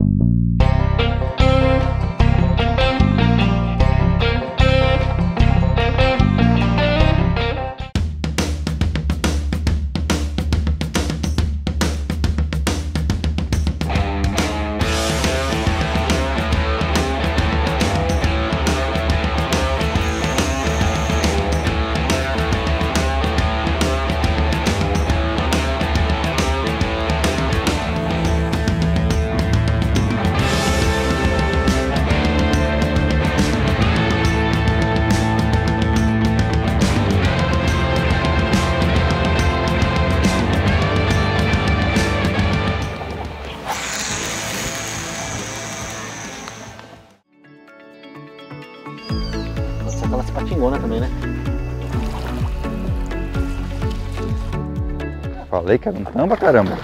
Aquelas patingonas também, né? Falei que era um tamba, caramba.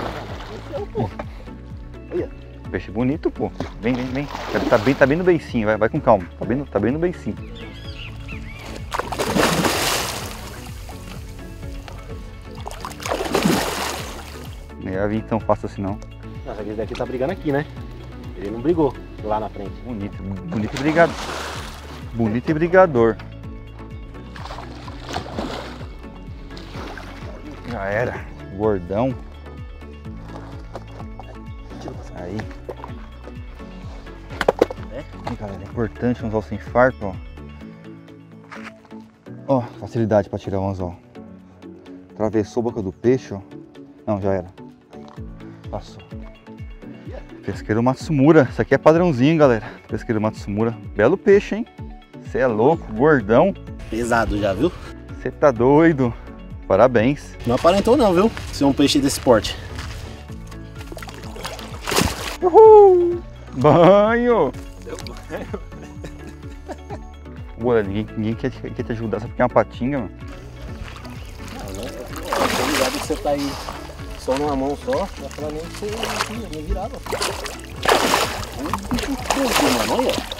Olha. Peixe bonito, pô. Vem, vem, vem. Tá bem no beicinho, vai com calma. Tá bem no beicinho. Não ia vir tão fácil assim não. Nossa, esse daqui tá brigando aqui, né? Ele não brigou lá na frente. Bonito e brigador. Bonito e brigador. Já era. Gordão. Aí. Aí, galera, é importante um anzol sem farpa, ó. Ó, facilidade para tirar o anzol. Atravessou a boca do peixe, ó. Não, já era. Passou. Pesqueiro Matsumura. Isso aqui é padrãozinho, galera. Pesqueiro Matsumura. Belo peixe, hein? Você é louco, gordão. Pesado já, viu? Você tá doido. Parabéns. Não aparentou não, viu? Ser um peixe desse porte. Uhul! Banho! Ué, ninguém quer te ajudar, só porque é uma patinga, mano. Tô ligado que você tá aí só numa mão só, já falando nem que você não virava. Mano, olha.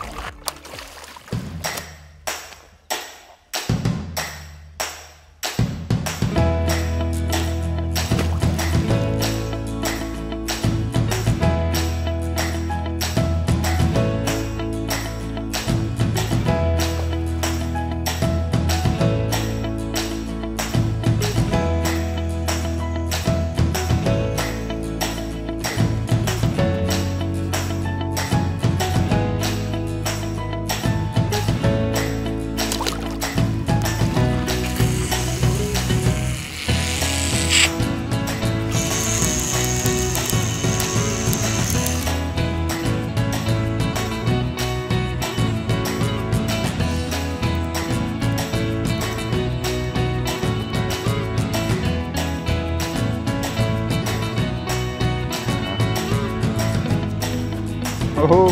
Oh,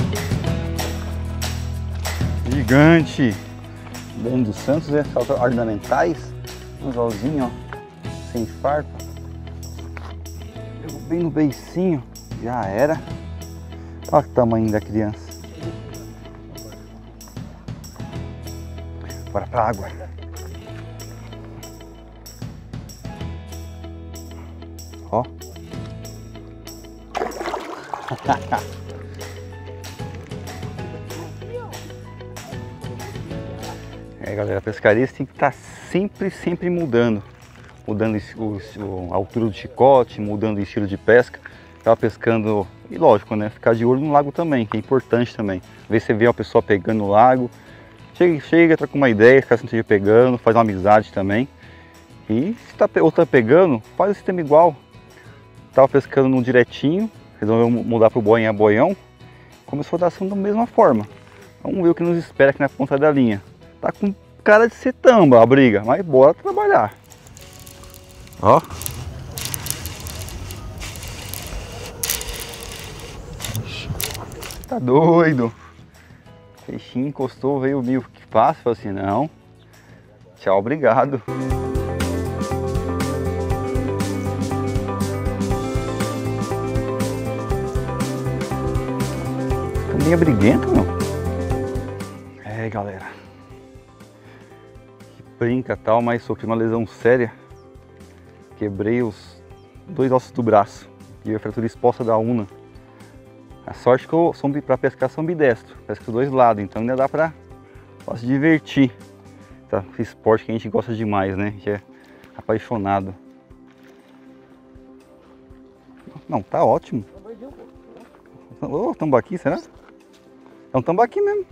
gigante! Bem dos Santos, né? Saltos ornamentais. Um anzolzinho, ó. Sem farpa. Pegou bem no beicinho. Já era. Olha o tamanho da criança. Bora pra água. Ó. É, galera, a pescaria tem que estar sempre mudando a altura do chicote, mudando o estilo de pesca. Tava pescando, e lógico, né, ficar de olho no lago também, que é importante também. Às vezes você vê uma pessoa pegando no lago, chega, troca uma ideia, fica sempre pegando, faz uma amizade também. E se outra pegando, faz o sistema igual. Tava pescando no direitinho, resolveu mudar pro boião a boião, começou a dar ação da mesma forma. Vamos ver o que nos espera aqui na ponta da linha. Tá com cara de ser tamba a briga, mas bora trabalhar. Ó. Tá doido. Peixinho encostou, veio meio que fácil, falou assim, não. Tchau, obrigado. Tá meio briguento, não? É, galera. Brinca tal, mas sofri uma lesão séria. Quebrei os 2 ossos do braço e a fratura exposta da una. A sorte que eu sou para pescar sou ambidestro, pesco dos dois lados, então ainda dá para se divertir. Tá? Esse esporte que a gente gosta demais, né? A gente é apaixonado. Não, tá ótimo. Ô, tambaqui, será? É um tambaqui mesmo.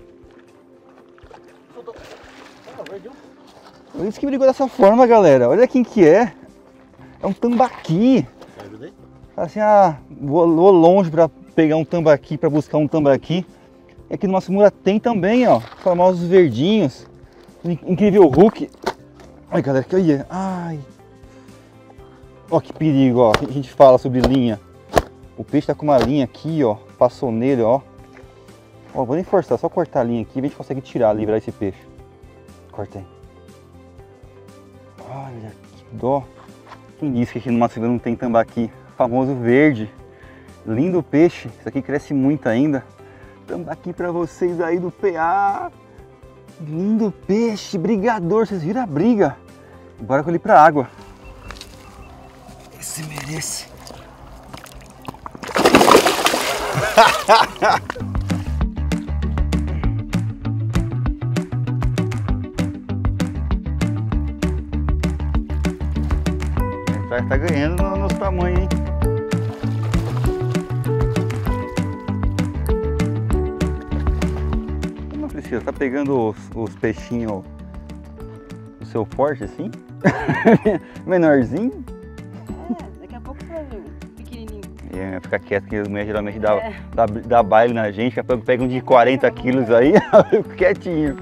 Por isso que brigou dessa forma, galera. Olha quem que é. É um tambaqui. Assim, vou longe para pegar um tambaqui, para buscar um tambaqui. E aqui no Massimura tem também, ó, famosos verdinhos. Incrível Hulk. Ai, galera, que olha. Ai. Ó, que perigo, ó. A gente fala sobre linha. O peixe tá com uma linha aqui, ó. Passou nele, ó. Ó, vou nem forçar, só cortar a linha aqui e a gente consegue tirar, livrar esse peixe. Cortei. Olha, que dó. Quem disse que aqui no Massimura não tem tambaqui? Famoso verde. Lindo peixe. Isso aqui cresce muito ainda. Tambaqui pra vocês aí do PA. Lindo peixe, brigador. Vocês viram a briga? Bora com ele pra água. Esse merece. Tá ganhando nos tamanhos, hein? Não precisa, tá pegando os peixinhos do seu porte assim? Menorzinho? Daqui a pouco você vai ver um pequenininho. Fica quieto, que a mulher geralmente dá baile na gente, daqui a pouco pega um de 40 quilos aí, eu fico quietinho.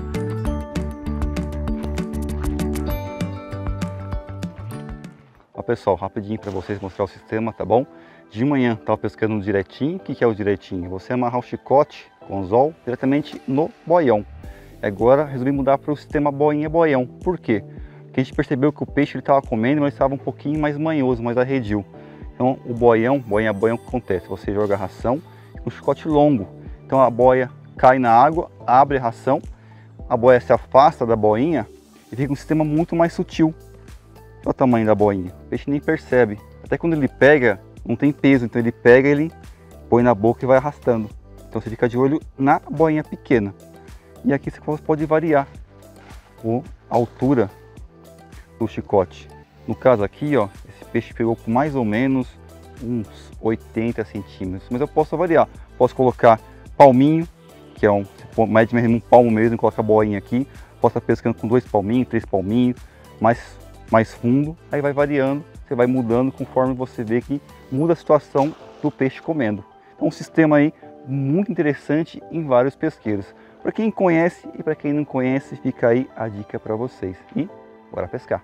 Ó, pessoal, rapidinho para vocês mostrar o sistema, tá bom? De manhã tava pescando no direitinho. O que é o direitinho? Você amarrar o chicote com anzol diretamente no boião. Agora resolvi mudar para o sistema boinha-boião. Por quê? Porque a gente percebeu que o peixe ele estava comendo, mas estava um pouquinho mais manhoso, mais arredio. Então o boião, boinha-boião, o que acontece? Você joga a ração com um chicote longo. Então a boia cai na água, abre a ração, a boia se afasta da boinha e fica um sistema muito mais sutil. Olha o tamanho da boinha, o peixe nem percebe. Até quando ele pega, não tem peso, então ele pega, ele põe na boca e vai arrastando. Então você fica de olho na boinha pequena. E aqui você pode variar a altura do chicote. No caso aqui, ó, esse peixe pegou com mais ou menos uns 80 centímetros. Mas eu posso variar. Posso colocar palminho, que é mede mesmo um palmo mesmo, coloca a boinha aqui. Posso estar pescando com 2 palminhos, 3 palminhos, mais fundo. Aí vai variando, você vai mudando conforme você vê que muda a situação do peixe comendo. Então um sistema aí muito interessante em vários pesqueiros. Para quem conhece e para quem não conhece, fica aí a dica para vocês. E bora pescar!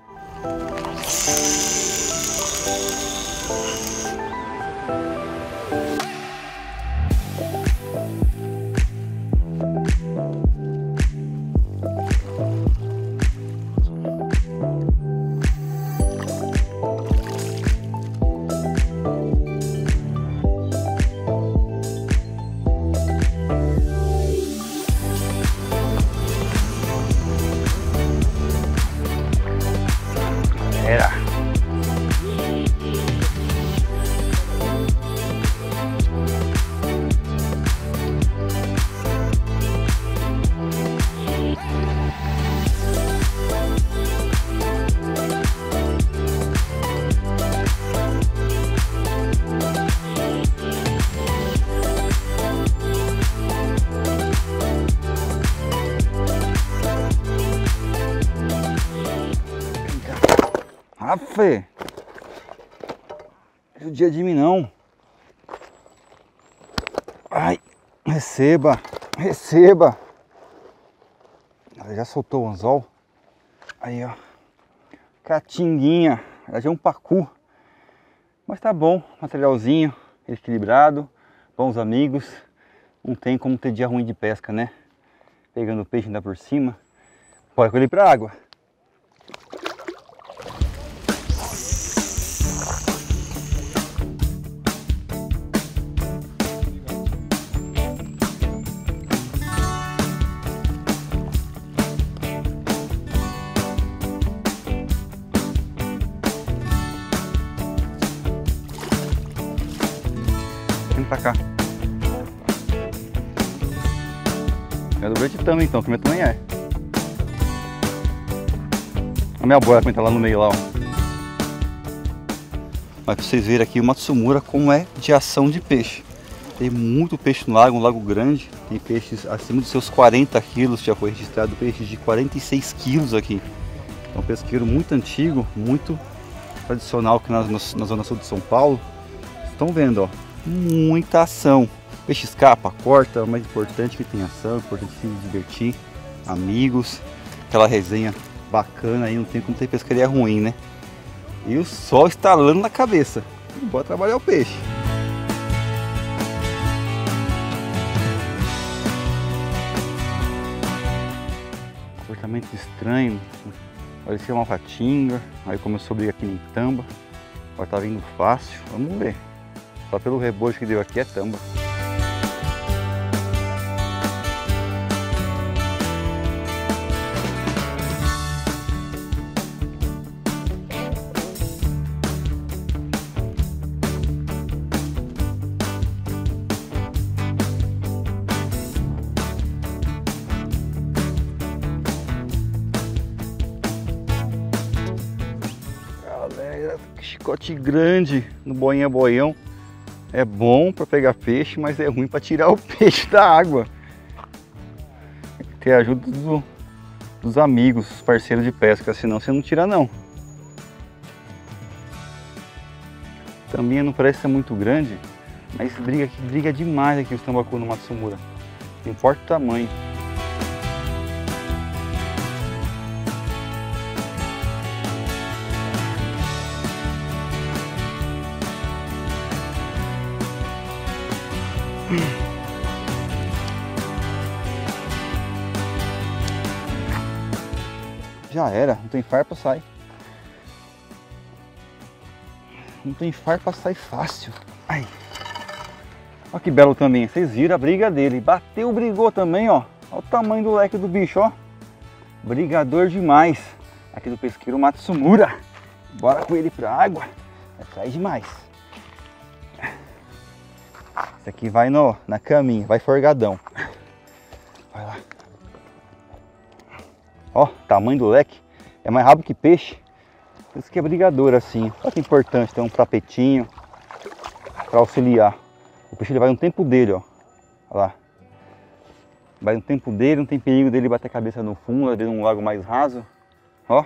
Afe! Não é o dia de mim não. Ai, receba, receba. Ela já soltou o anzol. Aí, ó. Catinguinha. Ela já é um pacu. Mas tá bom, materialzinho, equilibrado, bons amigos. Não tem como ter dia ruim de pesca, né? Pegando o peixe ainda por cima. Bora com ele pra água. Vem pra cá. É do verde também, então, que meu também é. A minha boia também tá lá no meio, lá, ó. Mas pra vocês verem aqui o Matsumura como é de ação de peixe. Tem muito peixe no lago, um lago grande. Tem peixes acima dos seus 40 quilos, já foi registrado peixes de 46 quilos aqui. É um pesqueiro muito antigo, muito tradicional aqui na zona sul de São Paulo. Estão vendo, ó, muita ação. Peixe escapa, corta, o mais importante que tem ação, é importante se divertir, amigos, aquela resenha bacana aí, não tem como ter pescaria ruim, né? E o sol estalando na cabeça. Bora trabalhar o peixe. Comportamento estranho, parecia uma patinga, aí começou a brigar aqui em tamba. Agora tá vindo fácil, vamos ver. Só pelo rebojo que deu aqui é tamba. Galera, chicote grande no boinha boião é bom para pegar peixe, mas é ruim para tirar o peixe da água. Tem que ter a ajuda dos amigos, dos parceiros de pesca, senão você não tira não. Também não parece ser muito grande, mas briga demais aqui os tambacu no Matsumura. Não importa o tamanho. Já era, não tem farpa, sai. Não tem farpa, sai fácil. Ai. Olha que belo também, vocês viram a briga dele. Bateu, brigou também, ó. Olha o tamanho do leque do bicho, ó. Brigador demais. Aqui do pesqueiro Matsumura. Bora com ele pra água. Vai sair demais. Esse aqui vai na caminha, vai forgadão. Vai lá. Ó, tamanho do leque. É mais rápido que peixe. Por isso que é brigador assim. Olha que importante ter um tapetinho para auxiliar. O peixe ele vai no tempo dele, ó. Olha lá. Vai no tempo dele, não tem perigo dele bater a cabeça no fundo, às vezes num lago mais raso. Ó.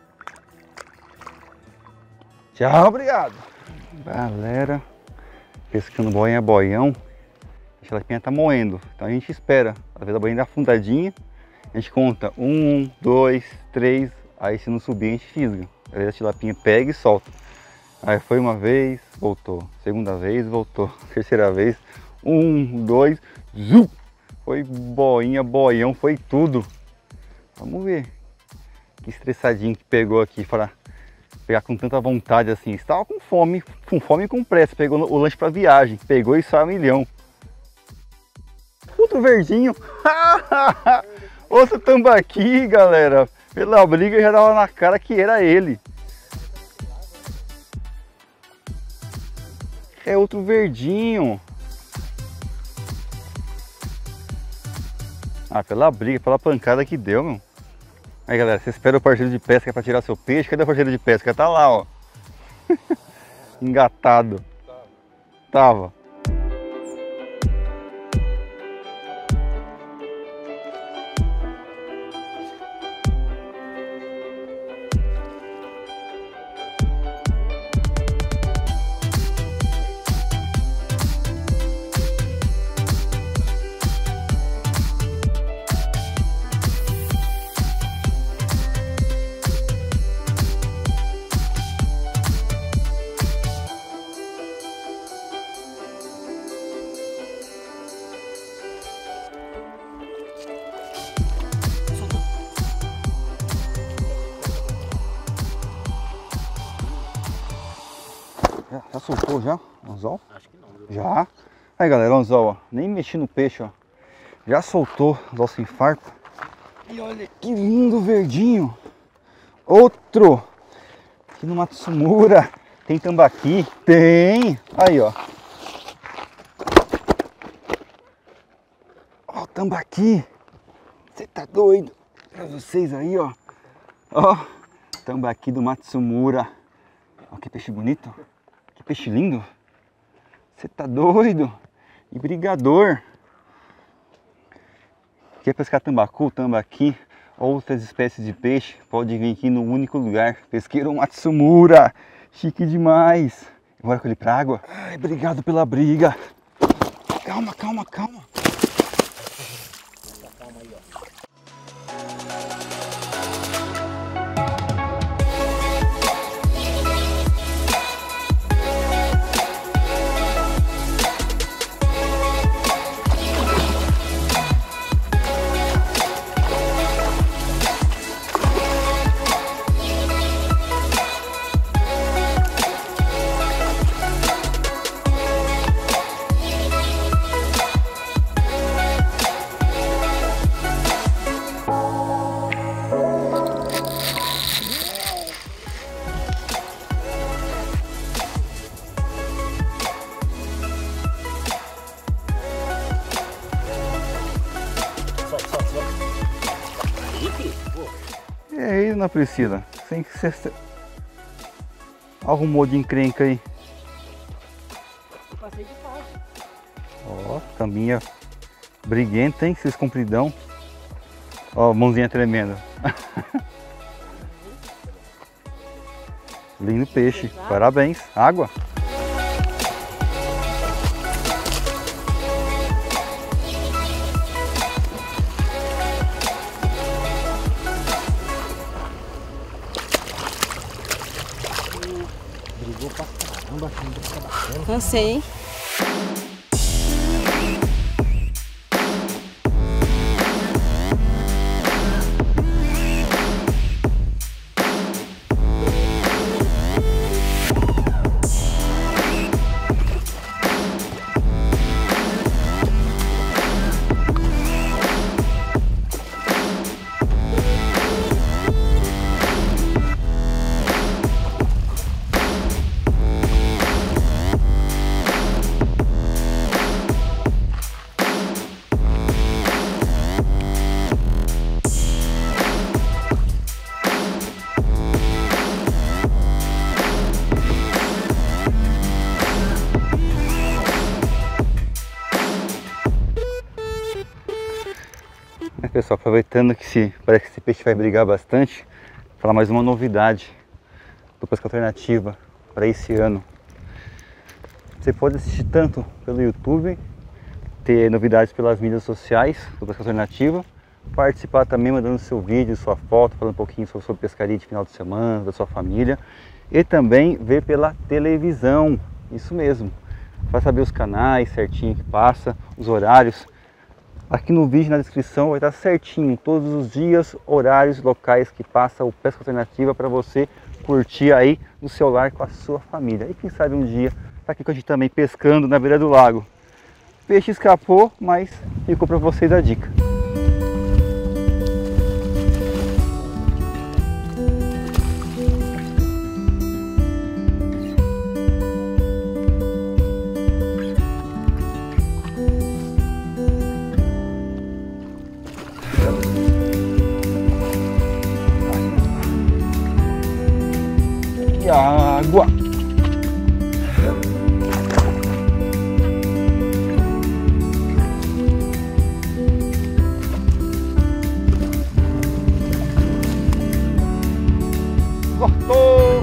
Tchau, obrigado. Galera, pescando boinha boião. A tilapinha tá moendo, então a gente espera. Às vezes a boinha dá afundadinha, a gente conta 1, 2, 3, aí se não subir a gente fisga. Às vezes a tilapinha pega e solta. Aí foi uma vez, voltou. Segunda vez, voltou. Terceira vez, 1, 2, zum! Foi boinha, boião, foi tudo. Vamos ver. Que estressadinho que pegou aqui para pegar com tanta vontade assim. Estava com fome e com pressa. Pegou o lanche para viagem. Pegou e saiu a milhão. Outro verdinho. Outro tambaqui, galera. Pela briga já dava na cara que era ele. É outro verdinho. Ah, pela briga, pela pancada que deu, meu. Aí, galera, você espera o parceiro de pesca para tirar seu peixe. Cadê o parceiro de pesca? Tá lá, ó. Engatado. Tava. Já soltou já o anzol? Acho que não. Já. Aí, galera, o anzol, ó. Nem mexi no peixe, ó. Já soltou o anzol sem farpa. E olha que lindo verdinho. Outro. Aqui no Matsumura. Tem tambaqui? Tem. Aí, ó. Ó o tambaqui. Você tá doido? Pra vocês aí, ó. Ó, tambaqui do Matsumura. Ó, que peixe bonito. Que peixe lindo. Você tá doido? E brigador. Quer pescar tambacu, tambaqui, outras espécies de peixe? Pode vir aqui no único lugar. Pesqueiro Matsumura. Chique demais. Bora com ele pra água? Ai, obrigado pela briga. Calma, calma, calma. Calma aí, ó. E aí, dona Priscila? Sem que você arrumou de encrenca aí. Passei de fase. Ó, caminha briguenta, hein? Esses compridão. Ó, mãozinha tremenda. Lindo peixe. Parabéns. Água. Brigou pra caramba, tá bacana. Cansei, hein? Pessoal, aproveitando que parece que esse peixe vai brigar bastante, vou falar mais uma novidade do Pesca Alternativa para esse ano. Você pode assistir tanto pelo YouTube, ter novidades pelas mídias sociais do Pesca Alternativa, participar também mandando seu vídeo, sua foto, falando um pouquinho sobre pescaria de final de semana, da sua família, e também ver pela televisão, isso mesmo, para saber os canais certinho que passa, os horários. Aqui no vídeo, na descrição, vai estar certinho todos os dias, horários, locais que passa o Pesca Alternativa para você curtir aí no seu lar com a sua família. E quem sabe um dia tá aqui com a gente também pescando na beira do lago. O peixe escapou, mas ficou para vocês a dica. E a água. Cortou.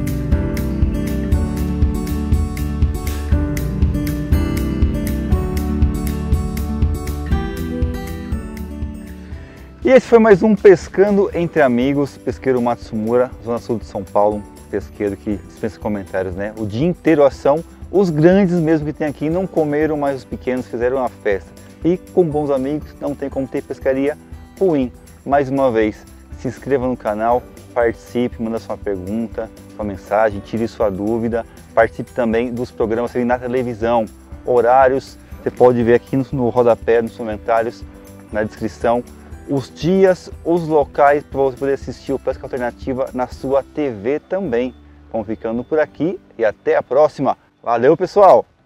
E esse foi mais um Pescando Entre Amigos, pesqueiro Matsumura, Zona Sul de São Paulo. Pesqueiro que dispensa comentários, né? O dia inteiro ação, os grandes mesmo que tem aqui não comeram, mas os pequenos fizeram uma festa. E com bons amigos não tem como ter pescaria ruim. Mais uma vez, se inscreva no canal, participe, manda sua pergunta, sua mensagem, tire sua dúvida. Participe também dos programas na televisão, horários, você pode ver aqui no rodapé, nos comentários, na descrição, os dias, os locais para você poder assistir o Pesca Alternativa na sua TV também. Vamos ficando por aqui e até a próxima. Valeu, pessoal!